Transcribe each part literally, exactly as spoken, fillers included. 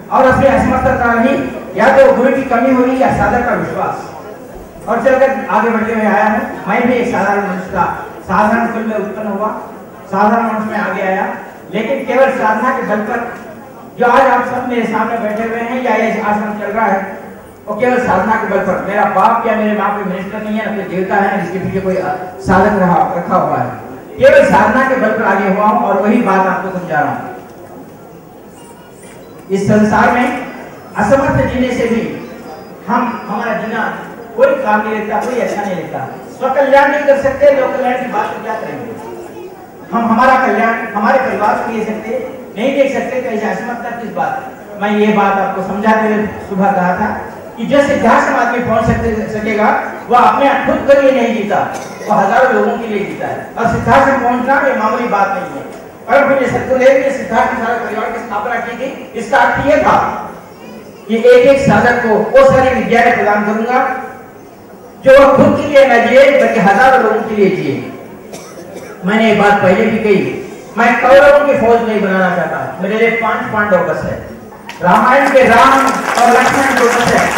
और उसमें असमर्थता नहीं, या तो गुरु की कमी हुई या साधक का विश्वास। और चलकर आगे बढ़ते हुए आया हूँ। मैं भी एक साधारण मनुष्य था, साधारण कुल में उत्पन्न हुआ, साधारण मनुष्य में आगे आया, लेकिन केवल साधना के बल पर जो आज आप सब मेरे सामने बैठे हुए हैं या ये आश्रम चल रहा है, वो केवल साधना के बल पर। मेरा बाप या मेरे बाप कोई मिनिस्टर नहीं है, ना कोई देवता है, ना जिसके पीछे कोई साधक रहा रखा हुआ है। केवल साधना के बल पर आगे हुआ हूँ और वही बात आपको समझा रहा हूँ। इस संसार में असमर्थ जीने से भी हम हमारा जीना कोई काम नहीं लेता, कोई अच्छा नहीं लेता। स्वकल्याण नहीं कर सकते, लोक कल्याण की बात क्या करेंगे? हम हमारा कल्याण हमारे परिवार को ले सकते नहीं देख सकते, तो ऐसी असमर्थता किस बात? मैं ये बात आपको समझाते हुए सुबह कहा था कि जो सिद्धाश्रम आदमी पहुंच सकते सकेगा वह अपने खुद के लिए नहीं जीता, वह हजारों लोगों के लिए जीता है। और सिद्धाश्रम पहुंचना ये मामूली बात नहीं है। परम पूज्य सद्गुरुदेव ने सिद्धार्थ सारे परिवार की स्थापना की थी। इसका अर्थ यह था कि एक एक साधक को वो सारी विद्याएं प्रदान करूंगा जो वह खुद के लिए न जिए बल्कि हजारों लोगों के लिए जिए। मैंने एक बात पहले भी कही, मैं कौरवों की फौज नहीं बनाना चाहता। मेरे लिए पांच पांडव बस है, रामायण के राम और लक्ष्मण को बस है।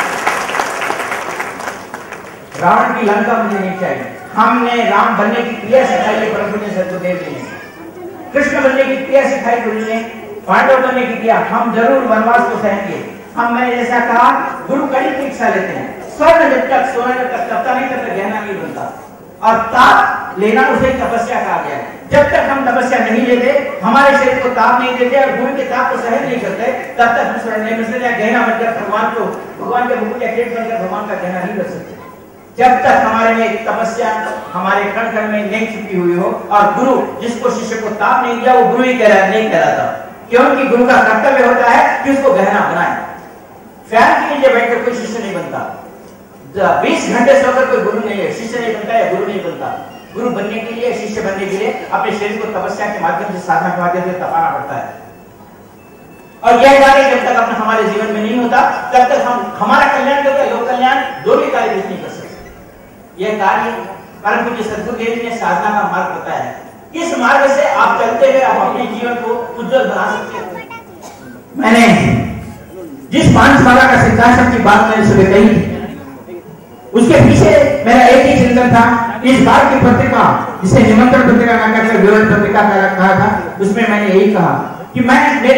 रावण की लंका मुझे नहीं चाहिए। हमने राम बनने की क्रिया सिखाई है परम पूज्य सद्गुरुदेव जी ने, कृष्ण बनने की क्रिया सिखाई गुरु ने, पांडव बनने की क्रिया। हम जरूर वनवास को सहेंगे। हम मैंने जैसा कहा गुरु कड़ी परीक्षा लेते हैं। स्वर्ण जब तक सोना जब तक तपता नहीं तब तक गहना नहीं बनता, और ताप लेना उसे तपस्या कहा गया है। जब तक हम तपस्या नहीं लेते, हमारे शरीर को ताप नहीं देते और गुरु के ताप को सहन नहीं करते, तब तक हम स्वर्ण नहीं बन सकते, गहना बनकर भगवान को भगवान के मुकुट या किरीट बनकर भगवान का गहना नहीं बन सकते। जब तक हमारे में तपस्या हमारे कण कण में नहीं छुपी हुई हो, और गुरु जिसको शिष्य को ताप नहीं दिया वो गुरु ही कह रहा नहीं कहलाता, क्योंकि गुरु का कर्तव्य होता है कि उसको गहना बनाए। फैन के नीचे बैठकर कोई शिष्य नहीं बनता, बीस घंटे सोकर कोई गुरु नहीं है, शिष्य नहीं बनता या गुरु नहीं बनता। गुरु बनने के लिए, शिष्य बनने के लिए अपने शरीर को तपस्या के माध्यम से, साधना के माध्यम से तपाना पड़ता है। और यह कार्य जब तक अपने हमारे जीवन में नहीं होता तब तक हम हमारा कल्याण करके लोक कल्याण दोनों कार्य नहीं कर सकते। यह कार्य परम पूज्य सद्गुरुदेव जी ने साधना का मार्ग बताया है। इस मार्ग से आप चलते हुए आप अपने जीवन को उज्जवल बना सकते हो। मैंने जिस पांचमाला का सिद्धाश्रम की बात मैंने सुबह कही थी, उसके पीछे मेरा एक ही चिंतन था। इस बार की पत्रिका जिसे निमंत्रण पत्रिका का कहकर विवरण पत्रिका का कहा था, उसमें मैंने यही कहा कि मैं मेरे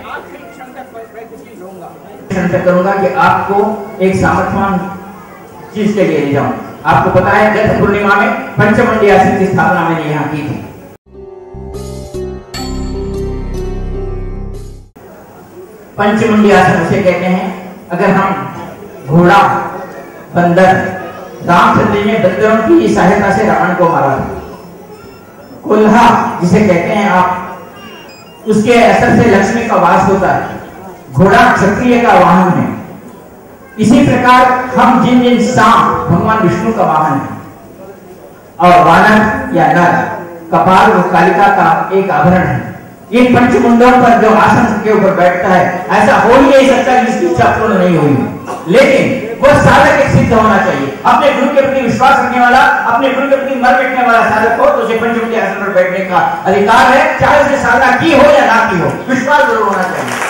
क्षण करूंगा कि आपको एक सामर्थ्यवान चीज के लिए ले जाऊं। आपको पता है गत पूर्णिमा में पंचमंडी आश्रम की स्थापना मैंने यहाँ की थी। पंचमंडी आश्रम उसे कहते हैं अगर हम घोड़ा, बंदर, रामचंद्र ने बंदरों की सहायता से रावण को मारा। कुल्हा जिसे कहते हैं आप, उसके असर से लक्ष्मी का वास होता है। घोड़ा क्षत्रिय का वाहन है। इसी प्रकार हम जिन जिन सांप भगवान विष्णु का वाहन है, और वानर या नर कपाल वो कालिका का एक आभरण है। इन पंचमुंडों पर जो आसन के ऊपर बैठता है, ऐसा हो ही नहीं सकता जिसकी इच्छा पूर्ण नहीं हुई। लेकिन वो साधक एक सिद्ध होना चाहिए, अपने गुरु के प्रति विश्वास रखने वाला, अपने गुरु के प्रति मर बैठने वाला साधक हो तो उसे पंचमुंडी आसन पर बैठने का अधिकार है, चाहे उसे साधना की हो या ना की हो, विश्वास जरूर होना चाहिए।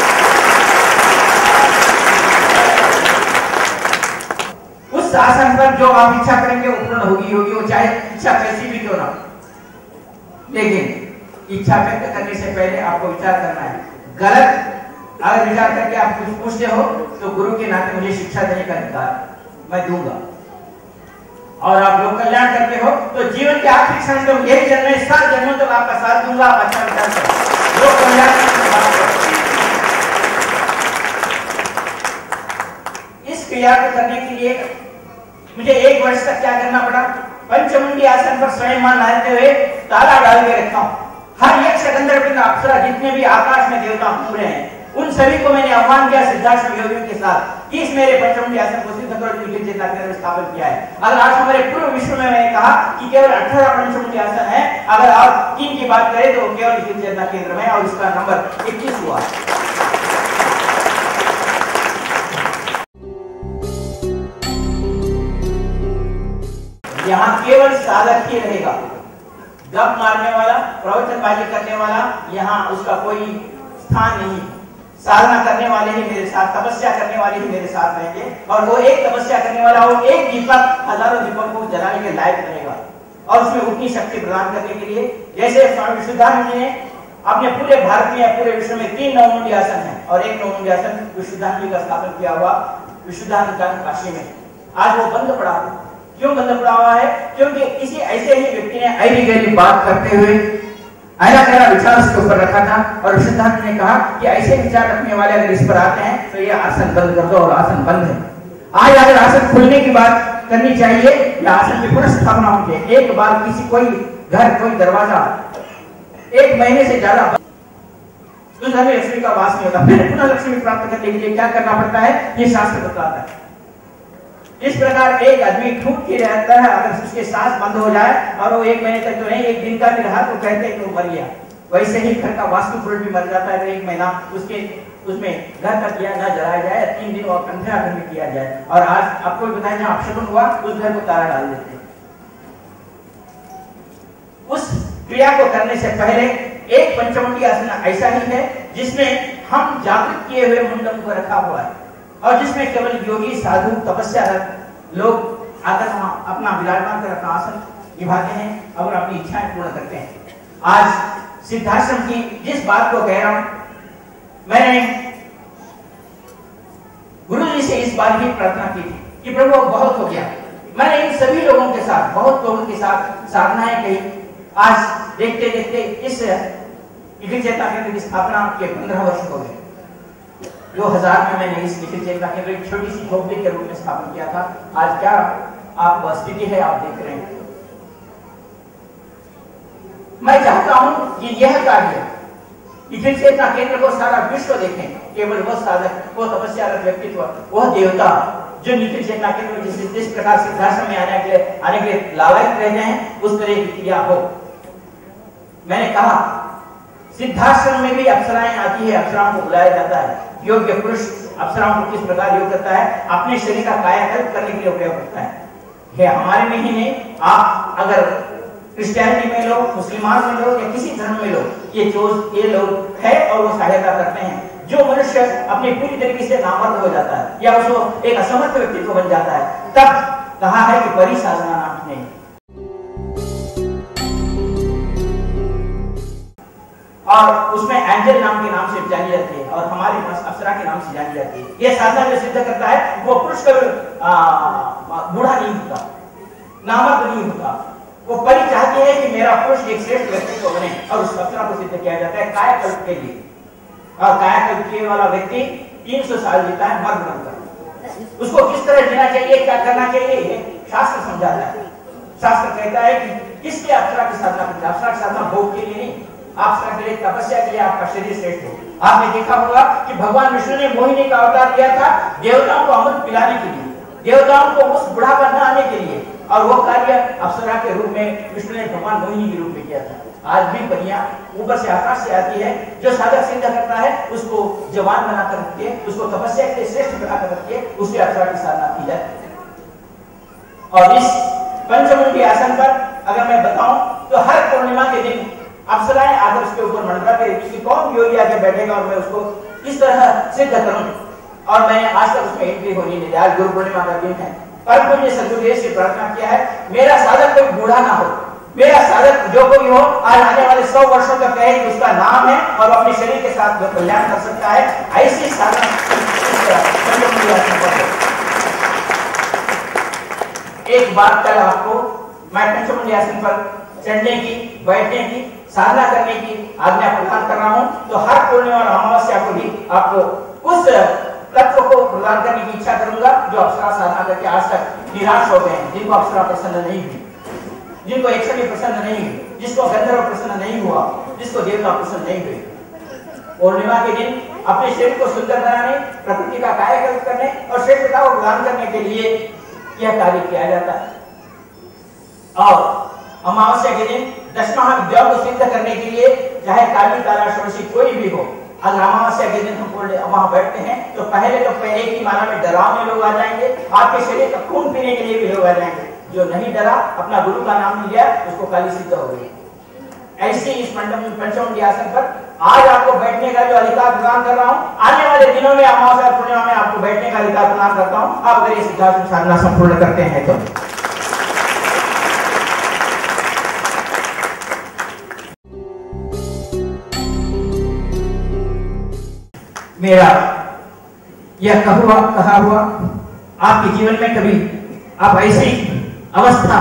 उस आसन पर जो आप इच्छा करेंगे वो पूर्ण होगी होगी वो चाहे इच्छा कैसी भी क्यों ना। लेकिन इच्छा व्यक्त करने से पहले आपको विचार करना है। गलत अगर विचार करके आप कुछ पूछते हो तो गुरु के नाते मुझे शिक्षा देने का अधिकार मैं दूंगा, और आप लोग कल्याण करते हो तो जीवन के आखिरी क्षण तक यही जन्म है, सात जन्मों तक आपका साथ दूंगा। आप अच्छा विचार करो, लोग कल्याण इस क्रिया को करने के लिए मुझे एक वर्ष तक क्या करना पड़ा? पंचमुंडी आसन पर स्वयं मान रहते हुए ताला डाल के रखा हूं। हर यक्ष गंधर्व अप्सरा जितने भी आकाश में देवता पूरे हैं उन सभी को मैंने आह्वान किया सिद्धाश्रम योगियों के साथ कि इस मेरे पंचमुंडी आसन को सिद्ध करो, चेतना केंद्र स्थापित किया है। अगर आज हमारे पूर्व विश्व में मैंने कहा कि केवल अठारह पंचमुंडी आसन है, अगर आप तीन की बात करें तो केवल चेतना केंद्र में, और उसका नंबर इक्कीस हुआ। यहाँ केवल साधक ही रहेगा, गप मारने वाला, प्रवचनबाजी करने वाला यहाँ उसका कोई स्थान नहीं। साधना करने वाले ही मेरे साथ, तपस्या करने वाले ही मेरे साथ रहेंगे, और वो एक तपस्या करने वाला वो एक दीपक हजारों दीपक को जलाने के लायक रहेगा और उसमें उतनी शक्ति प्रदान करने के लिए, जैसे स्वामी विशुद्धानंद जी ने अपने पूरे भारत में, पूरे विश्व में तीन नवमुंडी आसन है और एक नवमुंडी आसन विशुद्धानंद जी का स्थापन किया हुआ विशुद्धानंद का काशी में। आज वो बंद पड़ा है। क्यों बंद पड़ा हुआ है? क्योंकि किसी ऐसे ही व्यक्ति ने ऐसी गहरी बात करते हुए ऐसा गहरा विचार उसके ऊपर रखा था और विशुद्धानंद ने कहा कि ऐसे विचार रखने वाले अगर इस पर आते हैं तो ये आसन बंद कर दो, और आसन बंद है। आज अगर आसन खुलने की बात करनी चाहिए या आसन की पुनः स्थापना होनी चाहिए। एक बार किसी कोई घर, कोई दरवाजा एक महीने से ज्यादा उस घर में लक्ष्मी का वास नहीं होता, फिर पुनः लक्ष्मी प्राप्त करने के लिए क्या करना पड़ता है, ये शास्त्र बताता है। इस प्रकार एक आदमी ठूक के रहता है, अगर उसके सांस बंद हो जाए और वो एक महीने तक तो नहीं, एक दिन का भी रहा तो कहते हैं कि वो मर गया। वैसे ही घर का वास्तु पुरुष भी मर जाता है तो एक महीना उसके उसमें घर का दिया न जलाया जाए, तीन दिन और अंधेरा घर में किया जाए। और आज आपको भी बताया जहाँ अपशगुन हुआ उस घर को ताला डाल देते हैं। उस क्रिया को करने से पहले एक पंचमुंडी आसन ऐसा ही है जिसमें हम जागृत किए हुए मुंडन को रखा हुआ है और जिसमें केवल योगी, साधु, तपस्या लोग आकर वहां अपना विराजमान कर अपना आसन निभाते हैं और अपनी इच्छाएं पूर्ण करते हैं। आज सिद्धाश्रम की जिस बात को कह रहा हूं, मैंने गुरु जी से इस बार ही प्रार्थना की थी कि प्रभु बहुत हो गया। मैंने इन सभी लोगों के साथ, बहुत लोगों के साथ साधनाएं कही। आज देखते देखते इस निखिल चेतना केंद्र की स्थापना के पंद्रह वर्ष हो गए। दो हज़ार में मैंने इस निखिल चेतना केंद्र की छोटी सी झोपड़ी के रूप में स्थापन किया था। आज क्या आप स्थिति है आप देख रहे हैं। मैं चाहता हूं कि यह कार्य निखिल चेतना केंद्र को सारा विश्व देखें। केवल वह साधक, वो तपस्यारत व्यक्तित्व, वह देवता जो निखिल चेतना केंद्र में जिस, जिस प्रकार सिद्धाश्रम में आने के लिए आने के लिए लायक रहते हैं उस तरह की क्रिया हो। मैंने कहा सिद्धाश्रम में भी अप्सराएं आती है, अप्सराओं को बुलाया जाता है। योग्य पुरुष अप्सराओं को किस प्रकार योग करता है, अपने शरीर का कायाकल्प करने के लिए उपयोग करता है। ये हमारे में ही नहीं, आप अगर क्रिश्चियनिटी में लोग, मुसलमान में लोग या किसी धर्म में लोग, ये चोज ये लोग है और वो सहायता करते हैं। जो मनुष्य अपनी पूरी तरीके से नामर्द हो जाता है या उसको एक असमर्थ व्यक्तित्व बन जाता है, तब कहा है कि बड़ी साधना नाम नहीं। और उसमें एंजल नाम के नाम से जानी जाती है और हमारे पास अप्सरा के नाम से जानी जाती है। यह साधना जो सिद्ध करता है वो पुरुष कभी बूढ़ा नहीं होता, नामर्द नहीं होता। वो परी चाहती है कि मेरा पुरुष एक श्रेष्ठ व्यक्तित्व बने और उस अप्सरा को सिद्ध किया जाता है कायाकल्प के लिए। और कायाकल्प किए वाला व्यक्ति तीन सौ साल जीता है मर्द बनकर। उसको किस तरह जीना चाहिए, क्या करना चाहिए, शास्त्र समझाता है। शास्त्र कहता है कि किसके अप्सरा की साधना करते हैं। अप्सरा की साधना भोग के लिए नहीं, अप्सरा के लिए, तपस्या के लिए आपका शरीर श्रेष्ठ हो। आपने देखा होगा कि भगवान विष्णु ने मोहिनी का अवतार दिया था देवताओं को अमृत पिलाने के लिए, देवताओं को उस बुढ़ापा न आने के लिए, और वो कार्य अप्सरा के रूप में विष्णु ने भगवान मोहिनी के रूप में किया था। आज भी परियां ऊपर से आकाश से आती है, जो साधक सिद्ध करता है उसको जवान बनाकर रखती है, उसको तपस्या के लिए श्रेष्ठ बनाकर रखती है, उसकी अप्सरा की साधना की जाती है। और इस पंचमुंडी आसन पर अगर मैं बताऊं तो हर पूर्णिमा के दिन अप्सराएं आकर उसके ऊपर मंडरा के कि कौन योगी आके बैठेगा और मैं उसको इस तरह सिद्ध करूं। और मैंने आज तक उसमें एंट्री होनी नहीं। आज गुरु पूर्णिमा का दिन है, परम पूज्य सद्गुरुदेव से प्रार्थना किया है मेरा साधक कोई बूढ़ा ना हो, मेरा साधक जो कोई हो आज आने वाले सौ वर्षों तक कहे कि उसका नाम है और अपने शरीर के साथ जो कल्याण कर सकता है, ऐसी साधना एक बात कल आपको मैं पंचमुंडी आसन पर चढ़ने की, बैठने की, साधना करने की आज्ञा प्रदान कर रहा हूं। तो हर पूर्णिमा और अमावस्या को भी आपको उस तत्व को प्रदान करने की इच्छा करूंगा जो अप्सरा साधना करके आज तक निराश हो गए हैं, जिनको अप्सरा प्रसन्न नहीं हुई, जिनको यक्षिणी प्रसन्न नहीं हुई, जिसको गंधर्व प्रसन्न नहीं हुआ, जिसको देवता प्रसन्न नहीं हुए। पूर्णिमा के दिन अपने शरीर को सुंदर बनाने, प्रकृति का कायाकल्प करने और श्रेष्ठता को प्रदान करने के लिए यह कार्य किया जाता है। और अमावस्या के दिन दशमा विद्या को सिद्ध करने के लिए चाहे काली काला षोडशी कोई भी हो, अगर अमावस्या के दिन हम वहां बैठते हैं तो पहले तो पहले की माला में डरावने लोग आ जाएंगे, आपके शरीर का खून पीने के लिए भी लोग आ जाएंगे। जो नहीं डरा, अपना गुरु का नाम नहीं लिया, उसको काली सिद्ध हो गई। ऐसे इस पंचमुंडी आसन पर आज आपको बैठने का जो अधिकार प्रदान कर रहा हूं, आने वाले दिनों में अमावस्या और पूर्णिमा में आपको बैठने का अधिकार प्रदान करता हूं। आप अगर ये सिद्धांत साधना संपूर्ण करते हैं तो मेरा यह कहुआ कहा हुआ आपके जीवन में कभी आप ऐसी अवस्था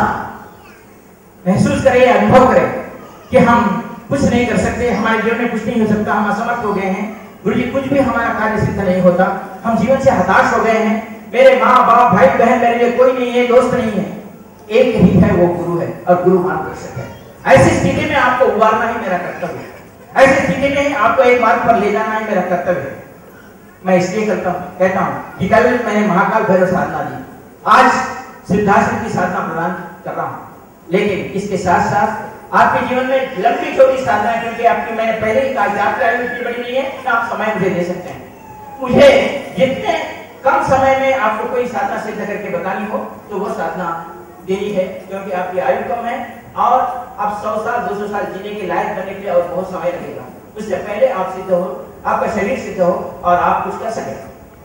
महसूस करें या अनुभव करें कि हम कुछ नहीं कर सकते, हमारे जीवन में कुछ नहीं हो सकता, हम असमर्थ हो गए हैं, गुरु जी कुछ भी हमारा कार्य सिद्ध नहीं होता, हम जीवन से हताश हो गए हैं, मेरे माँ बाप भाई बहन मेरे लिए कोई नहीं है, दोस्त नहीं है, एक ही है वो गुरु है और गुरु मार्गदर्शक है। ऐसी स्थिति में आपको उबारना ही मेरा कर्तव्य है, ऐसी स्थिति में आपको एक मार्ग पर ले जाना ही मेरा कर्तव्य है। मैं इसलिए करता हूँ कहता हूँ कि कल मैंने महाकाल भैरव साधना दी, आज सिद्धाश्रम की साधना प्रदान कर रहा हूँ, लेकिन इसके साथ साथ आपके जीवन में लंबी छोटी साधना, क्योंकि आपकी मैंने पहले ही कहा आपकी आयु इतनी बड़ी नहीं है कि आप समय मुझे दे सकते हैं। मुझे जितने कम समय में आपको कोई साधना सिद्ध करके बतानी हो तो वो साधना देनी है, क्योंकि आपकी आयु कम है और आप सौ साल दो सौ साल जीने के लायक बनने के लिए और बहुत समय लगेगा। उससे पहले आप सिद्ध हो, आपका शरीर सिद्ध हो और आप कुछ कर सके।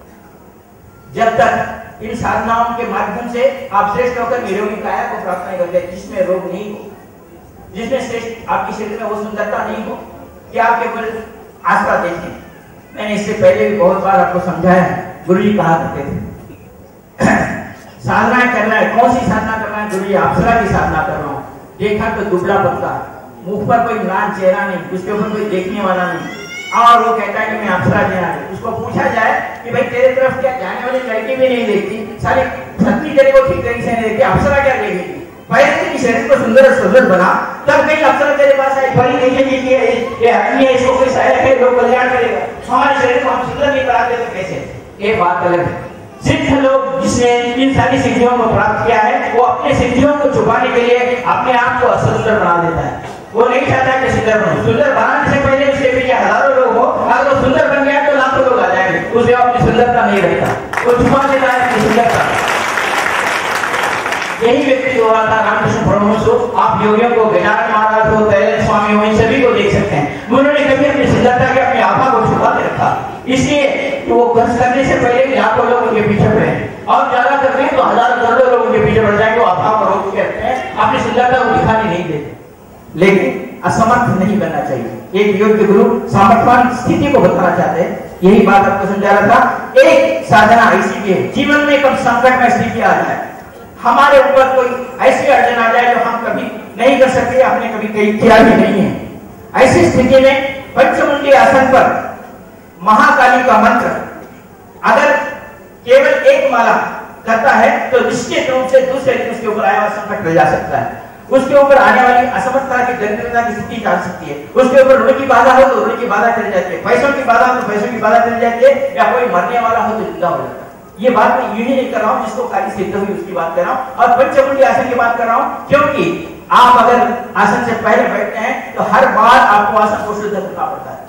जब तक इन साधनाओं के माध्यम से आप श्रेष्ठ होकर निरोगी काया को प्राप्त नहीं करते, जिसमें रोग नहीं हो, जिसमें श्रेष्ठ आपके शरीर में वो सुंदरता नहीं हो कि आप केवल आसरा देखें। मैंने इससे पहले भी बहुत बार आपको समझाया है, गुरु जी कहा करते थे साधना करना है, कौन सी साधना करना है? गुरु जी अप्सरा की साधना कर रहा हूँ। देखा तो दुबला पतला, मुख पर कोई म्लान चेहरा नहीं, उसके ऊपर कोई देखने वाला नहीं, और वो कहता है कि मैं अप्सरा देना है। उसको पूछा जाए कि भाई तेरे तरफ क्या जाने वाली लड़की भी नहीं देखती, सारी पत्नी तेरे को ठीक तरीके से नहीं देखती, अप्सरा क्या देखेगी? पहले तेरी शरीर को सुंदर और सुंदर बना, तब कहीं अप्सरा तेरे पास आई बड़ी देखेगी कि ये आदमी है, इसको कोई सहायक है, लोग कल्याण करेगा। हमारे शरीर को हम सुंदर नहीं बनाते तो कैसे? ये बात अलग है। सिद्ध लोग जिसने इन सारी सिद्धियों को प्राप्त किया है, वो अपने सिद्धियों को छुपाने के लिए अपने आप को असुंदर बना देता है। वो नहीं चाहता कि सुंदर बने। सुंदर बनाने से पहले उसके पीछे हजारों लोग हो, अगर वो सुंदर बन गया तो लाखों लोग आ जाएंगे, उसे अपनी सुंदरता नहीं रहता, वो छुपा देता है अपनी सुंदरता। यही व्यक्ति हो रहा था रामकृष्ण परमहंस हो, आप योगियों को, गजानन महाराज हो, दयानंद स्वामी हो, इन सभी को देख सकते हैं। उन्होंने कभी अपनी सुंदरता के अपनी आभा को छुपा के रखा, इसलिए वो खर्च करने से पहले लाखों लोग उनके पीछे पड़े, और ज्यादा करते हैं तो हजारों करोड़ों लोग उनके पीछे पड़ जाएंगे, वो आभा को रोक के रखते हैं, अपनी सुंदरता को दिखाने नहीं देते। लेकिन असमर्थ नहीं बनना चाहिए। एक योग्य गुरु सामर्थ्यवान स्थिति को बताना चाहते हैं, यही बात आपको समझा रहा था। एक साधना ऐसी भी है, जीवन में कब संकट में स्थिति आ जाए, हमारे ऊपर कोई ऐसी अड़चन आ जाए जो हम कभी नहीं कर सकते, हमने कभी कहीं किया भी नहीं है, ऐसी स्थिति में पंचमुंडी आसन पर महाकाली का मंत्र अगर केवल एक माला करता है तो निश्चित रूप से दूसरे दिन उसके ऊपर आया हुआ संकट टल जा सकता है, उसके ऊपर आने वाली असमर्थता की दरिद्रता की स्थिति जान सकती है, उसके ऊपर ऋण की बाधा हो तो ऋण की बाधा चली जाती है, पैसों की बाधा हो तो पैसों की बाधा चली जाती है, या कोई मरने वाला हो तो जिंदा हो जाता है। ये बात मैं यूं ही नहीं कर रहा हूं, जिसको काली सिद्ध हुई उसकी बात कर रहा हूं, और पंचमुंडी आसन की बात कर रहा हूं, क्योंकि आप अगर आसन से पहले बैठते हैं तो हर बार आपको आसन को शुद्ध करना पड़ता है।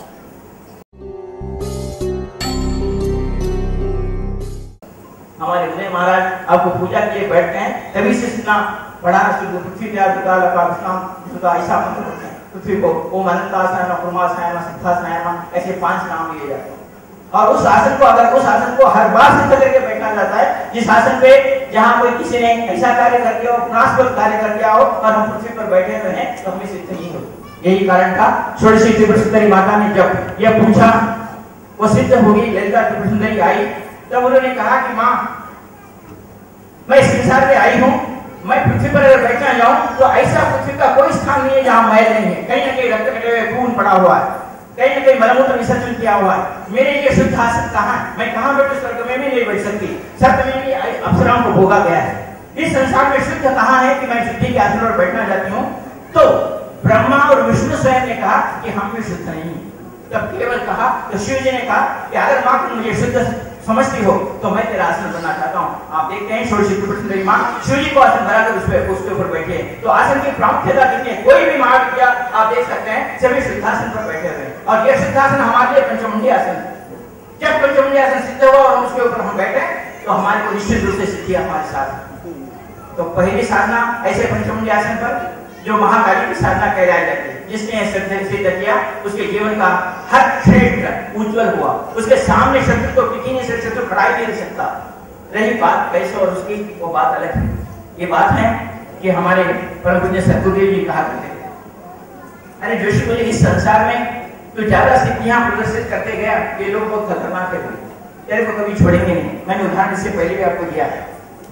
हमारे विजय महाराज आपको पूजा के लिए बैठते हैं, तभी से इतना पढ़ाना शुरू, पृथ्वी का ऐसा मंत्र होते हैं पृथ्वी को, ओम अनंतासनाय नमः, कुर्मासनाय नमः, सिद्धासनाय नमः, ऐसे पांच नाम लिए जाते हैं। और उस आसन को अगर उस आसन को हर बार सिद्ध करके बैठा जाता है, जिस आसन पे जहां कोई किसी ने ऐसा कार्य कर दिया हो, नाशवत कार्य कर दिया हो, और हम पृथ्वी पर बैठे हुए हैं तो हमें सिद्ध नहीं होती। यही कारण था, षोडशी त्रिपुर सुंदरी माता ने जब यह पूछा, वो सिद्ध होगी, ललिता त्रिपुर सुंदरी आई, तब उन्होंने कहा कि माँ मैं इस संसार में आई हूँ, मैं पृथ्वी पर अगर बैठना जाऊं तो ऐसा पृथ्वी का कोई स्थान नहीं है जहां मैल नहीं है, कहीं ना कहीं रक्त कटे हुए खून पड़ा हुआ है, कहीं ना कहीं मलमूत्र विसर्जन किया हुआ है, मेरे लिए शुद्ध आसन कहाँ है? मैं कहाँ बैठूं? स्वर्ग में भी नहीं बैठ सकती, सत्य में भी अप्सराओं को भोगा गया है, इस संसार में शुद्ध कहाँ है कि मैं शुद्धि के आसन पर बैठना चाहती हूँ? तो ब्रह्मा और विष्णु स्वयं ने कहा कि हम भी शुद्ध नहीं, तब केवल कहा तो शिव जी ने कहा कि अगर माँ तुम मुझे शुद्ध समझती हो तो मैं तेरा आसन बनना चाहता हूँ। आप देखते हैं षोडशी त्रिपुर सुंदरी माँ शिव जी को आसन बनाकर उस पर उसके ऊपर बैठे, तो आसन की प्रामुख्यता कितनी है? कोई भी महाविद्या आप देख सकते हैं, सभी सिद्धासन पर बैठे हुए, और यह सिद्धासन हमारे लिए पंचमुंडी आसन। जब पंचमुंडी आसन सिद्ध हुआ और उसके ऊपर हम बैठे तो हमारे को निश्चित रूप से सिद्धि हमारे साथ। तो पहली साधना ऐसे पंचमुंडी आसन पर जो महाकाली की साधना कहलाई जाती है। जिसने सिद्ध किया उसके जीवन का हर क्षेत्र उज्जवल हुआ। उसके सामने शत्रु को टिक नहीं सकता, शत्रु खड़ा ही नहीं रह सकता। रही बात पैसे और उसकी, वो बात अलग है। ये बात है कि हमारे परम पूज्य सतगुरुदेव जी कहा करते थे, अरे जोशी बोले इस संसार में तो ज्यादा सिद्धियां प्रदर्शित करते गया, ये लोग बहुत खतरनाक है, तेरे को कभी छोड़ेंगे नहीं। मैंने उदाहरण इससे पहले भी आपको दिया है।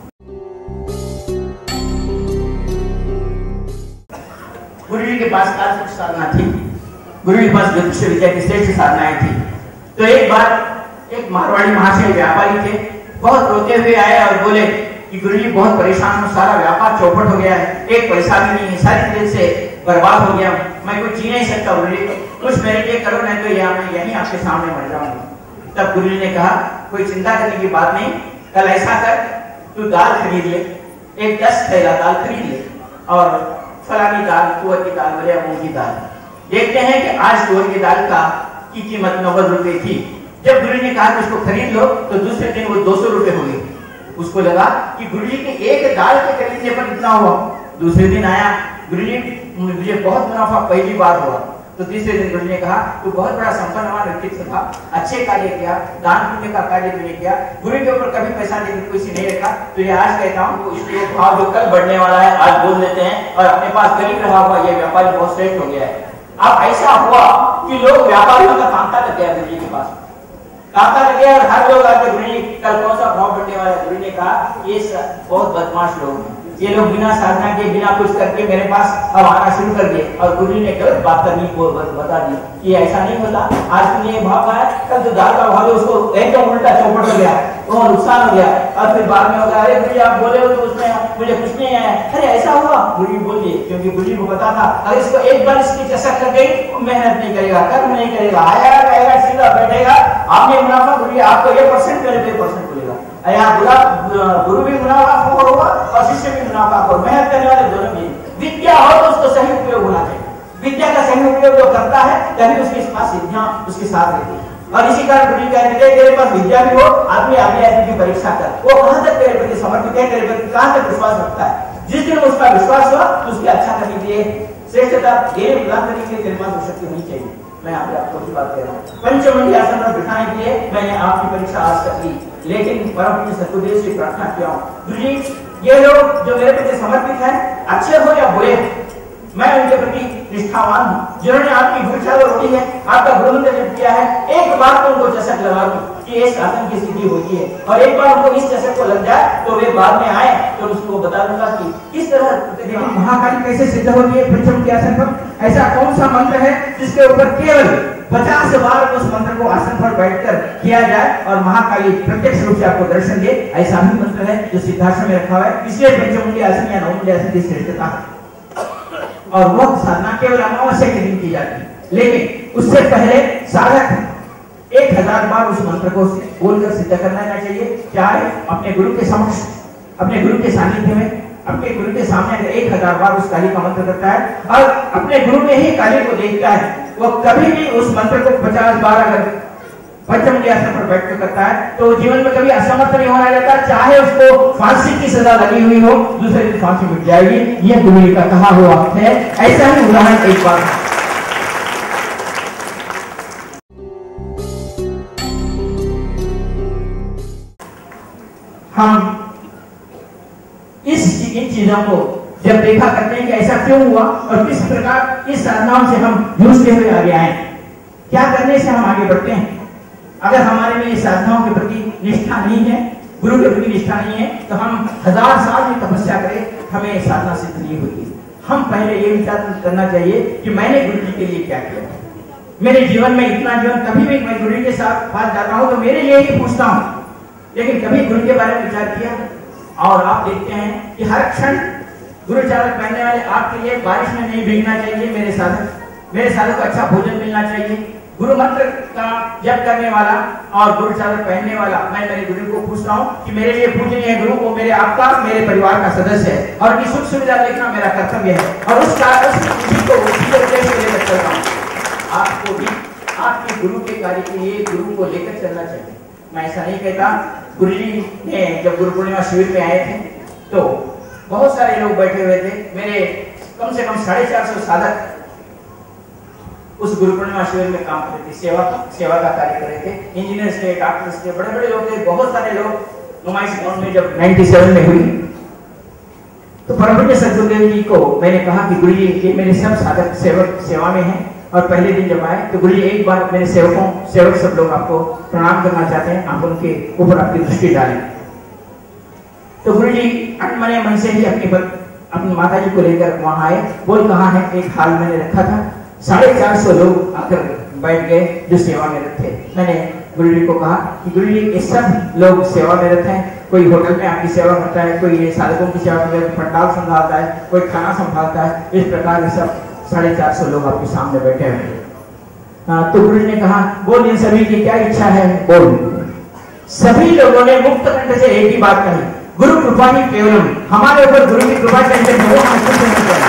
गुरु जी के पास आर्थिक साधना थी, गुरु जी के पास ज्योतिष विद्या की श्रेष्ठ साधनाएं थी। तो एक बार एक मारवाड़ी महाशय व्यापारी थे, बहुत रोते हुए आए और बोले कि गुरु जी बहुत परेशान हूँ, सारा व्यापार चौपट हो गया है, एक पैसा भी नहीं है, सारी तरह से बर्बाद हो गया, मैं कुछ जी नहीं सकता। गुरु जी कुछ मेरे लिए करो, नहीं तो यहाँ मैं यहीं आपके सामने मर जाऊंगा। तब गुरु जी ने कहा कोई चिंता करने की बात नहीं, कल ऐसा कर तू दाल खरीद ले, एक दस थैला दाल खरीद ले और फलानी दाल, तुअर की दाल बोले मूंग की दाल। देखते हैं कि आज तुअर की दाल का की कीमत नब्बे रुपए थी। जब गुरु जी ने कहा कि उसको खरीद लो तो दूसरे दिन वो दो सौ रुपए हो गई। उसको लगा कि गुरु जी के एक दाल के खरीदने पर इतना हुआ। दूसरे दिन आया, गुरु जी मुझे बहुत मुनाफा पहली बार हुआ। तो तीसरे दिन गुरु जी ने कहा तू बहुत बड़ा संपन्नवान व्यक्तित्व था, अच्छे कार्य किया, दान पुण्य का कार्य तूने किया, गुरु के ऊपर कभी पैसा देने की किसी नहीं रखा, तो ये आज कहता हूँ इसलिए भाव जो कल बढ़ने वाला है आज बोल देते हैं, और अपने पास गरीब रहा हुआ ये व्यापारी बहुत श्रेष्ठ हो गया है। अब ऐसा हुआ कि लोग व्यापारियों का तांता लग गया गुरु जी के पास, तांता लग गया और हर लोग आके गुरु जी कल कौन सा भाव बढ़ने वाला है। गुरु ने कहा ये बहुत बदमाश लोग हैं, ये लोग बिना साधना के बिना कुछ करके मेरे पास अब आना शुरू कर दिए। और गुरु ने गलत बात करनी को बता दी कि ऐसा नहीं होता, आज तुमने ये भाव पाया, कल जो दाल का भाव है उसको एकदम उल्टा चौपट हो गया, तो नुकसान हो गया। और फिर बाद में होगा अरे गुरु जी आप बोले हो तो उसमें मुझे कुछ नहीं आया, अरे ऐसा हुआ। गुरु जी बोल दिए क्योंकि गुरु जी को पता था अगर इसको एक बार इसकी चसक कर गई तो मेहनत नहीं करेगा, कर्म नहीं करेगा, आया रहेगा सीधा बैठेगा, आपने मुनाफा गुरु जी आपको एक परसेंट मेरे पे परसेंट बोलेगा। गुरु भी मुनाफा होगा और शिष्य भी मुनाफा हो, मेहनत करने वाले दोनों भी। विद्या हो तो उसको सही उपयोग होना चाहिए, विद्या का सही उपयोग जो करता है तभी उसके पास सिद्धियां उसके साथ रहती है। और इसी कारण गुरु जी कहते थे तेरे पास विद्या भी हो, आदमी आगे आदमी की परीक्षा कर, वो कहां तक तेरे प्रति समर्पित है, तेरे प्रति कहां तक विश्वास रखता है। जिस दिन उसका विश्वास हुआ तो उसकी अच्छा करने के लिए श्रेष्ठता देने प्रदान करने के लिए तेरे पास शक्ति होनी चाहिए। मैं आपसे आपको की बात कह रहा हूँ। पंचमंडी आसन पर बिठाने के लिए मैंने आपकी परीक्षा आज तक ली, लेकिन परम पूज्य सतगुरुदेव से प्रार्थना किया हूँ गुरु जी ये लोग जो मेरे प्रति समर्पित हैं, अच्छे हो या बुरे, मैं उनके प्रति निष्ठावान हूँ। जिन्होंने आपकी भूषा रोटी है, आपका गुरु मंत्र जप किया है, एक बार तो उनको चषक लगा दूं कि ये साधन की स्थिति होती है, और एक बार उनको इस चषक को लग जाए तो वे बाद में आए तो उसको बता दूंगा कि किस तरह महाकाली कैसे सिद्ध होती है। पंचम के आसन पर ऐसा कौन सा मंत्र है जिसके ऊपर केवल पचास बार उस मंत्र को आसन पर बैठकर किया जाए और महाकाली प्रत्यक्ष रूप से आपको दर्शन दे। ऐसा भी मंत्र है जो सिद्धाश्रम में रखा हुआ है, इसलिए पंचमुंडी आसन या नवमुंडी आसन की श्रेष्ठता है। और वह साधना केवल अमावस्या के दिन की जाती है, लेकिन उससे पहले साधक एक हजार बार उस मंत्र को बोलकर सिद्ध करना चाहिए। चाहे अपने गुरु के समक्ष, अपने गुरु के सानिध्य में, अपने गुरु के सामने अगर एक हजार बार उस काली का मंत्र करता है और अपने गुरु में ही काली को देखता है, वो कभी भी उस मंत्र को पचास बार अगर पंचमुंडी आसन पर बैठकर करता है तो जीवन में कभी असमर्थ नहीं होना रहता, चाहे उसको फांसी की सजा लगी हुई हो, दूसरे दिन फांसी मिट जाएगी। यह गुरु जी का कहा हुआ है। ऐसा ही उदाहरण एक बार हम इस इन चीजों को जब देखा करते हैं कि ऐसा क्यों हुआ और किस प्रकार इस साधनाओं से हम जूझते हुए आगे आए, क्या करने से हम आगे बढ़ते हैं। अगर हमारे में साधनाओं के प्रति निष्ठा नहीं है, गुरु के प्रति निष्ठा नहीं है, तो हम हजार साल की तपस्या करें, हमें साधना सिद्ध नहीं होगी। हम पहले ये विचार करना चाहिए कि मैंने गुरु जी के लिए क्या किया, मेरे जीवन में इतना जीवन, कभी भी मैं गुरु के साथ पास जाता हूँ तो मेरे लिए ही पूछता हूँ, लेकिन कभी गुरु के बारे में विचार किया। और आप देखते हैं कि हर क्षण गुरु चादर पहनने वाले आपके लिए बारिश में नहीं भीगना चाहिए। मेरे साधक मेरे साधक को अच्छा भोजन मिलना चाहिए। गुरु मंत्र का जप करने वाला और गुरु चादर पहनने वाला, मैं मेरे गुरु को पूछता हूँ कि मेरे लिए पूजनीय है गुरु, वो मेरे आपका मेरे परिवार का सदस्य है और उनकी सुख सुविधा देखना मेरा कर्तव्य है, और उस उसी को उसी को उद्देश्य लेकर चलता हूँ। आपको भी आपके गुरु के कार्य के लिए गुरु को लेकर चलना चाहिए। मैं ऐसा नहीं कहता। गुरु जी ने जब गुरु पूर्णिमा शिविर में आए थे तो बहुत सारे लोग बैठे हुए थे, मेरे कम से कम साढ़े चार सौ साधक उस गुरु पूर्णिमा शिविर में काम करते थे, सेवा सेवा का कार्य कर रहे थे। इंजीनियर्स थे, डॉक्टर्स थे, बड़े बड़े लोग थे, बहुत सारे लोग। नुमाइश ग्राउंड में जब सत्तानवे में हुई तो परम पूज्य सद्गुरुदेव जी को मैंने कहा कि गुरु जी ये मेरे सब साधक सेवक सेवा में हैं, और पहले दिन जब आए तो गुरु जी एक बार मेरे सेवकों सेवक सब लोग आपको प्रणाम करना चाहते हैं, आप उनके ऊपर आपकी दृष्टि डालें। तो गुरु जी अनमने मन से ही अपनी अपनी माता जी को लेकर वहां आए। बोल कहाँ है, एक हाल मैंने रखा था, साढ़े चार सौ लोग आकर बैठ गए जो सेवा में थे। मैंने गुरु जी को कहा कि गुरु जी ये सब लोग सेवा में रहते हैं, कोई होटल में आपकी सेवा करता है, कोई ये साधकों की सेवा करता है, पंडाल संभालता है, कोई खाना संभालता है, इस प्रकार ये सब साढ़े चार सौ लोग आपके सामने बैठे हैं। तो गुरु जी ने कहा बोल इन सभी की क्या इच्छा है, बोल। सभी लोगों ने मुक्त कंठ से एक ही बात कही, गुरु कृपा ही केवलम, हमारे ऊपर गुरु की कृपा चाहिए, वो हम कुछ नहीं करें।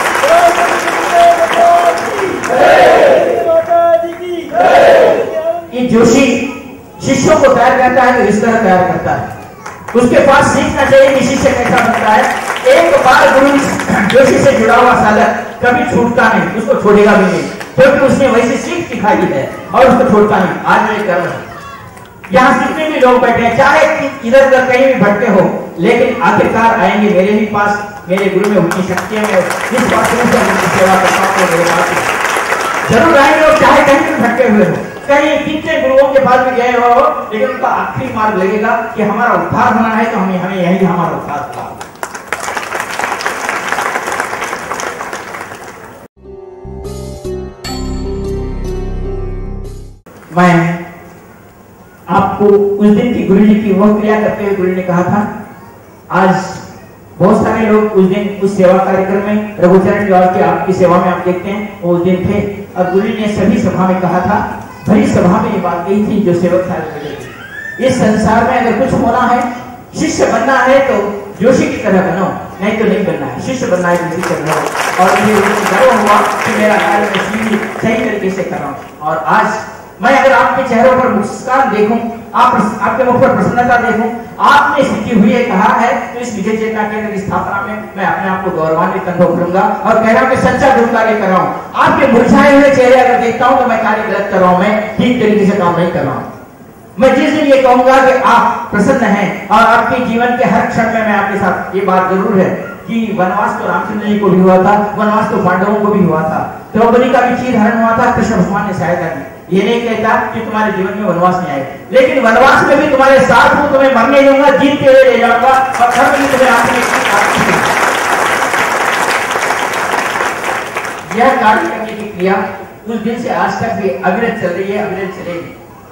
ये जोशी शिष्यों को तैयार करता है तो इस तरह तैयार करता है, उसके पास सीखना चाहिए कि शिष्य कैसा बनता है। एक बार गुरु जोशी से जुड़ा हुआ साधक कभी छूटता नहीं, उसको छोड़ेगा भी नहीं, क्योंकि उसने वैसी सीख सिखाई है और उसको छोड़ता नहीं। आज मैं कर रहा हूं, यहाँ जितने भी लोग बैठे हैं, चाहे इधर उधर कहीं भी भटके हो, लेकिन आखिरकार आएंगे मेरे ही पास, मेरे गुरु में उतनी शक्ति है, जिस बात से उनकी सेवा करता हूँ मेरे पास जरूर आएंगे। और चाहे कहीं भी भटके हुए हो, कहीं कितने गुरुओं के पास भी गए हो, लेकिन उनका आखिरी मार्ग लगेगा कि हमारा उद्धार होना है तो हमें हमें यही हमारा उद्धार था। मैं आपको उस दिन की गुरु जी की वह क्रिया करते हुए गुरु ने कहा था, आज बहुत सारे लोग उस दिन उस सेवा कार्यक्रम में रघुचरण जो आपकी आपकी सेवा में आप देखते हैं वो उस दिन थे, और गुरु ने सभी सभा में कहा था, भरी सभा में ये बात कही थी जो सेवक सारे मिले। इस संसार में अगर कुछ होना है, शिष्य बनना है तो जोशी की तरह बनो, नहीं तो नहीं बनना है, शिष्य बनना है जोशी की तरह। और मुझे गर्व हुआ कि मेरा कार्य मैं सही तरीके से कर रहा हूँ। और आज मैं अगर आपके चेहरों पर मुस्कान देखूं, आप आपके मुख पर प्रसन्नता देखूं, आपने सीखी हुई है कहा है, तो इस विजय चेतना केंद्र की स्थापना में मैं अपने आप को गौरवान्वित अनुभव करूंगा और कह रहा हूं कि सच्चा गुरु कार्य कर रहा हूं। आपके मुरझाए हुए चेहरे अगर देखता हूं तो मैं कार्य गलत कर रहा हूं, मैं ठीक तरीके से काम नहीं कर रहा हूं। मैं जिस दिन ये कहूंगा कि आप प्रसन्न हैं और आपके जीवन के हर क्षण में मैं आपके साथ, ये बात जरूर है कि वनवास तो रामचंद्र जी को भी हुआ था, वनवास तो पांडवों को भी हुआ था, द्रौपदी का भी चीर हरण हुआ था, कृष्ण भगवान ने सहायता की। ये नहीं कहता कि तुम्हारे जीवन में वनवास नहीं आए, लेकिन वनवास में भी तुम्हारे साथ हूं, तुम्हें मरने दूंगा, जीतते हुए ले जाऊंगा और घर में तुम्हें आंखें यह कार्य करने की क्रिया उस दिन से आज तक भी अविरत चल रही है, अविरत चलेगी।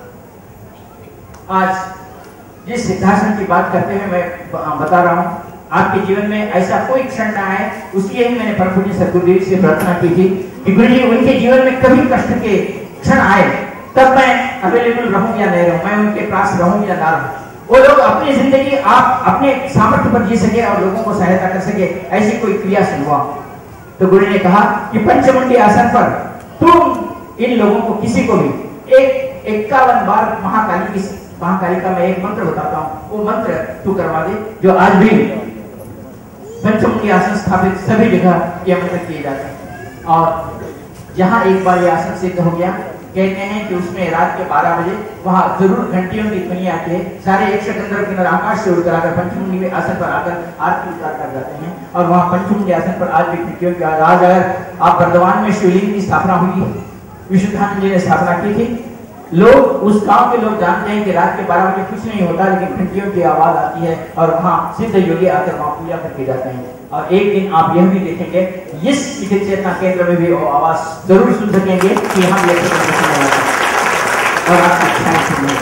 आज जिस सिद्धासन की बात करते हुए मैं बता रहा हूं, आपके जीवन में ऐसा कोई क्षण ना आए, उसकी ही मैंने परम पूज्य सद्गुरुदेव से प्रार्थना की थी कि गुरु जी उनके जीवन में कभी कष्ट के क्षण आए तब मैं अवेलेबल रहूं या नहीं रहूं, मैं उनके पास रहूं या ना रहूं, वो लोग अपनी जिंदगी आप अपने सामर्थ्य पर जी सके और लोगों को सहायता कर सके, ऐसी कोई क्रिया सुनवा। तो गुरु ने कहा कि पंचमुंडी आसन पर तुम इन लोगों को किसी को भी एक इक्यावन बार महाकाली की महाकाली का मैं एक मंत्र बताता हूँ, वो मंत्र तू करवा दे, जो आज भी पंचमुंडी आसन स्थापित सभी जगह ये मंत्र किए जाते हैं। और जहां एक बार ये आसन सिद्ध हो गया, कहते हैं कि उसमें रात के बारह बजे वहां जरूर घंटियों की ध्वनि आती है, सारे एक सेकंड के अंदर आकाश से उड़कर आकर पंचमुंडी में आसन पर आकर आरती उतार कर जाते हैं। और वहां पंचमुंडी आसन पर आज भी घंटियों की आवाज, अगर आप बर्दवान में शिवलिंग की स्थापना हुई है, विशुद्धानंद जी ने स्थापना की थी, लोग उस गांव के लोग जानते हैं कि रात के बारह बजे कुछ नहीं होता, लेकिन घंटियों की आवाज आती है और वहां सिद्ध योगी आकर वहां पूजा करके जाते हैं। और एक दिन आप यह भी देखेंगे, इस विजय चेतना केंद्र में भी वो आवाज जरूर सुन सकेंगे कि हम ये और आपकी इच्छाएं सुनेंगे।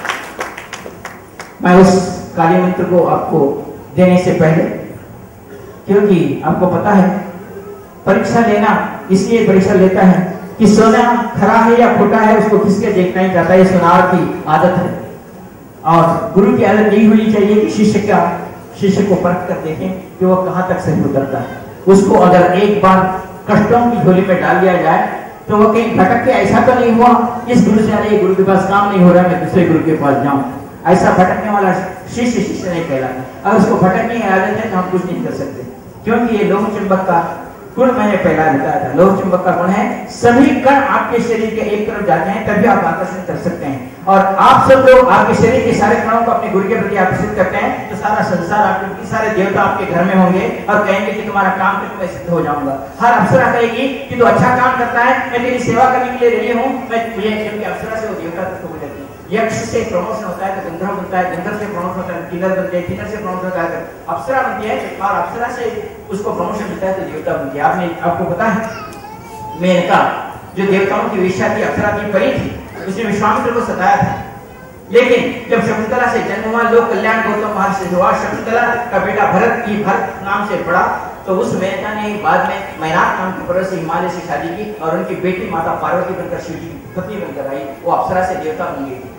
मैं उस काली मंत्र को आपको देने से पहले, क्योंकि आपको पता है परीक्षा लेना इसलिए परीक्षा लेता है कि सोना खरा है या खोटा है उसको किसके देखना ही चाहता है, सुनार की आदत है। और गुरु की आदत यही होनी चाहिए कि शिष्य का शिष्य को परख कर देखें कि वो कहां तक सही उतरता है। उसको अगर एक बार कष्टों की झोली में डाल दिया जाए तो वो कहीं भटक के, ऐसा तो नहीं हुआ इस गुरु से अरे गुरु के पास काम नहीं हो रहा मैं दूसरे गुरु के पास जाऊं, ऐसा भटकने वाला शिष्य शिष्य नहीं कहलाता। अगर उसको भटकने की आदत है तो हम कुछ नहीं कर सकते, क्योंकि ये लोक चुंबक का गुण मैंने पहला बताया था। लौह चुंबक का गुण है सभी कण आपके शरीर के एक तरफ जाते हैं तभी आप आकर्षण कर सकते हैं। और आप सब लोग आपके शरीर के सारे कणों को अपने गुरु के प्रति आकर्षित करते हैं तो सारा संसार आपके, सारे देवता आपके घर में होंगे और कहेंगे कि तुम्हारा काम करके मैं सिद्ध हो जाऊंगा। हर अप्सरा कहेगी कि तू अच्छा काम करता है, मैं तेरी सेवा करने के लिए रेडी हूँ, मैं तुझे, क्योंकि अप्सरा से वो देवता तक हो जाती है। यक्ष से प्रमोशन होता है तो गंधर्व बनता है, गंधर्व से प्रमोशन होता है किन्नर बनते हैं, किन्नर से प्रमोशन होता है अप्सरा बनती है और अप्सरा से उसको प्रमोशन मिलता है तो देवता बनती है। आपने आपको पता है मेनका जो देवताओं की वेश्या थी, अप्सरा की परी थी, उसने विश्वामित्र को सताया था। लेकिन जब शकुंतला से जन्म हुआ, लोक कल्याण गौतम महर्षि हुआ, शकुंतला का बेटा भरत की भरत नाम से पड़ा तो उस मेनका ने बाद में मैनाक नाम के पर्वत से हिमालय से शादी की और उनकी बेटी माता पार्वती बनकर शिव जी की पत्नी बनकर आई। वो अप्सरा से देवता बन गई थी।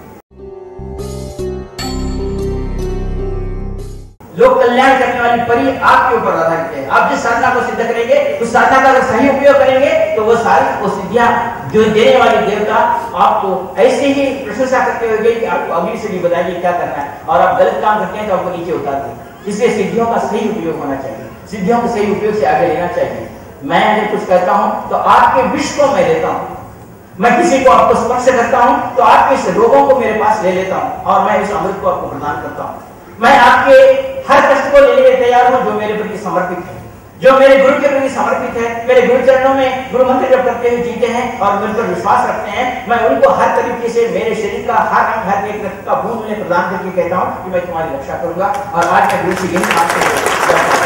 लोक कल्याण करने वाली परी आपके ऊपर आधारित है। आप जिस साधना को सिद्ध करेंगे उस साधना का अगर सही उपयोग करेंगे तो वो सारी वो सिद्धियां जो देने वाली देवता आपको ऐसे ही प्रशंसा करते हुए कि आपको अगली सीढ़ी बताएगी क्या करना है और आप गलत काम करते हैं तो आपको नीचे उतारते हैं। इसलिए सिद्धियों का सही उपयोग होना चाहिए, सिद्धियों के सही उपयोग से आगे लेना चाहिए। मैं जब कुछ कहता हूं तो आपके विष को मैं लेता हूं, मैं किसी को आपको स्पर्श करता हूं तो आपके इस रोगों को मेरे पास ले लेता हूं और मैं इस अमृत को आपको प्रदान करता हूं। मैं आपके हर कष्ट को लेने के तैयार हूं जो मेरे प्रति समर्पित है, जो मेरे गुरु के प्रति समर्पित है, मेरे गुरु चरणों में गुरु मंत्र जप करते हुए जीते हैं और मुझ पर विश्वास रखते हैं। मैं उनको हर तरीके से मेरे शरीर का हर अंग हर एक रक्त का बूंद उन्हें प्रदान करके कहता हूं कि मैं तुम्हारी रक्षा करूंगा। और आज मैं गुरु से यही आपसे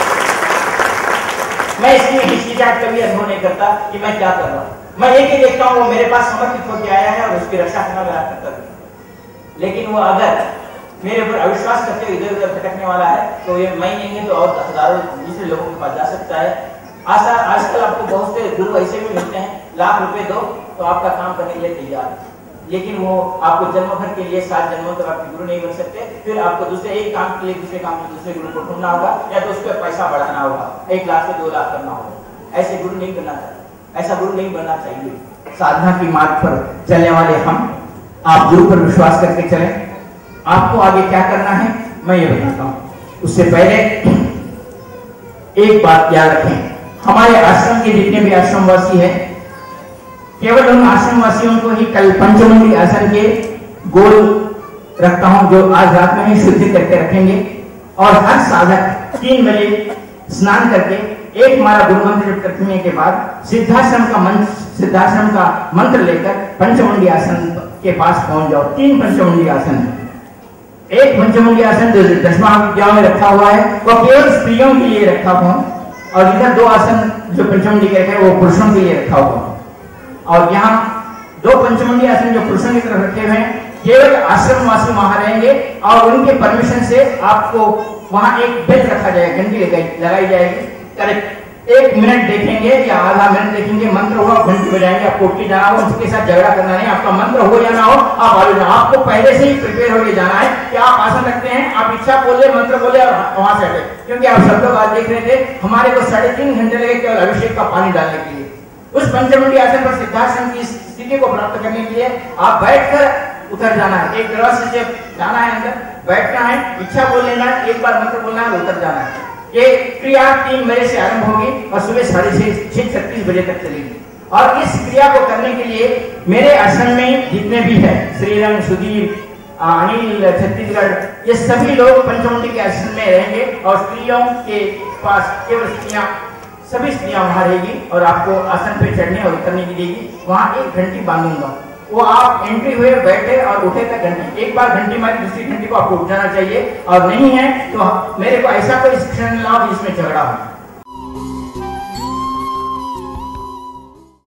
मैं इसलिए हिचकिचाहट कभी अनुभव नहीं करता कि मैं क्या कर रहा हूं। मैं एक ही देखता हूं वो मेरे पास समर्पित होकर आया है और उसकी रक्षा करना मेरा कर्तव्य। लेकिन वो अगर मेरे ऊपर अविश्वास करते हुए इधर उधर भटकने वाला है तो ये मैं नहीं है तो और हजारों दूसरे लोगों के पास जा सकता है। आशा आजकल आपको बहुत से गुरु ऐसे भी मिलते हैं, लाख रुपए दो तो आपका काम करने के लिए तैयार, लेकिन वो आपको जन्म भर के लिए सात जन्मों तक आपके गुरु नहीं बन सकते। फिर आपको दूसरे एक काम के लिए दूसरे काम में दूसरे गुरु को ढूंढना होगा या तो उस पर पैसा बढ़ाना होगा, एक लाख से दो लाख करना होगा। ऐसे गुरु नहीं बनना चाहिए, ऐसा गुरु नहीं बनना चाहिए। साधना की मार्ग पर चलने वाले हम, आप गुरु पर विश्वास करके चलें। आपको आगे क्या करना है मैं ये बताता हूं। उससे पहले एक बात याद रखें, हमारे आश्रम के जितने भी आश्रमवासी हैं केवल उन आश्रमवासियों को ही कल पंचमुंडी आसन के गोल रखता हूं जो आज रात में ही शुद्धि करके रखेंगे। और हर साधक तीन बजे स्नान करके एक माला गुरु मंत्र जप करने के बाद सिद्धाश्रम का मंत्र सिद्धाश्रम का मंत्र लेकर पंचमुंडी आसन के पास पहुंच जाओ। तीन पंचमुंडी आसन है। एक पंचमुंडी आसन जो दशमा विद्याओं में रखा हुआ है वो केवल स्त्रियों के लिए रखा हुआ और इधर दो आसन जो पंचमुंडी के रखे वो पुरुषों के लिए रखा हुआ। और यहाँ दो पंचमुंडी आसन जो पुरुषों की तरफ रखे हुए हैं केवल आश्रमवासी वहां रहेंगे और उनके परमिशन से आपको वहां एक बेल रखा जाएगा, घंटी लगाई जाएगी। करेक्ट एक मिनट देखेंगे या आधा मिनट देखेंगे, मंत्र होगा, घंटी बजाएंगे, आपको उठ के जाना हो, उसके साथ झगड़ा करना नहीं। आपका मंत्र हो जाना हो आप आगे जाना, आपको पहले से ही प्रिपेयर होके जाना है कि आप आसन रखते हैं, आप इच्छा बोले मंत्र बोले और वहां से हटे। क्योंकि आप सब लोग आज देख रहे थे हमारे को साढ़े तीन घंटे लगे केवल अभिषेक का पानी डालने के लिए। उस पंचमुंडी आसन पर सिद्धाश्रम की स्थिति को प्राप्त करने के लिए आप बैठकर उतर जाना है। एक दरवाजे से जाना है, अंदर बैठना है, इच्छा बोल लेना है, एक बार मंत्र बोलना है, उतर जाना है। ये क्रिया तीन बजे से आरंभ होगी और सुबह साढ़े छह छत्तीस बजे तक चलेगी। और इस क्रिया को करने के लिए मेरे आश्रम में जितने भी है श्रीरंग, सुधीर, अनिल, छत्तीसगढ़, ये सभी लोग पंचमुंडी के आश्रम में रहेंगे और स्त्रियों के पास केवल स्त्रियां सभी स्त्रियां वहां रहेगी और आपको आसन पे चढ़ने और उतरने की देगी। वहां एक घंटी बांधूंगा, वो आप एंट्री हुए, बैठे और उठे तक घंटी, एक बार घंटी मारी दूसरी घंटी को आपको उठ जाना चाहिए। और नहीं है तो मेरे को ऐसा कोई शिक्षण लाओ जिसमें झगड़ा हो।